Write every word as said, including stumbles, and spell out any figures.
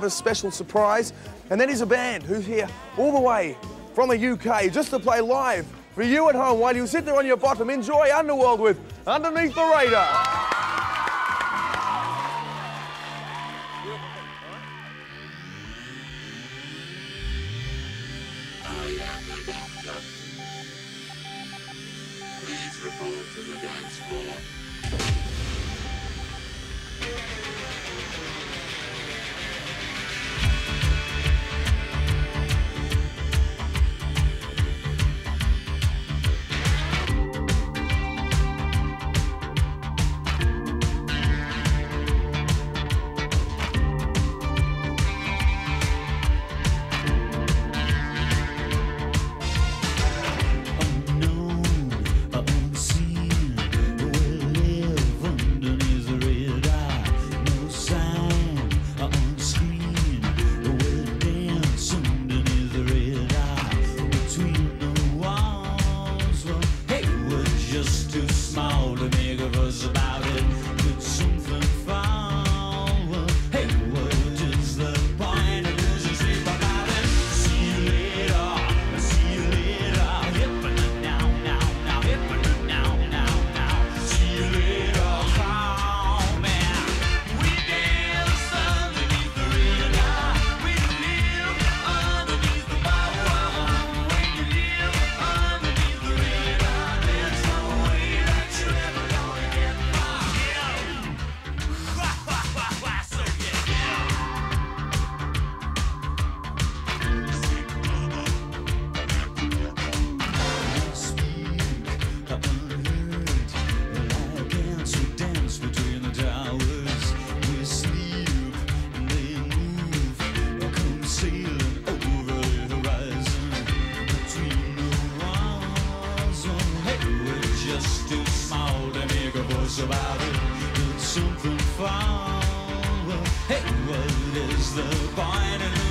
a special surprise. And then here's a band who's here all the way from the U K just to play live for you at home while you sit there on your bottom. Enjoy Underworld with Underneath the Radar. Please report to the dance floor. Too small to make a fuss about it. Did something foul? Hey, what is the point of losing sleep about it? See you later, see you later. Hip and now, now, now, hip and now, now, now. See you later, oh man. We dance underneath the radar. We live underneath the bar. When you live underneath the radar, there's no just too small to make a fuss about it. Did something foul? Hey, what is the point in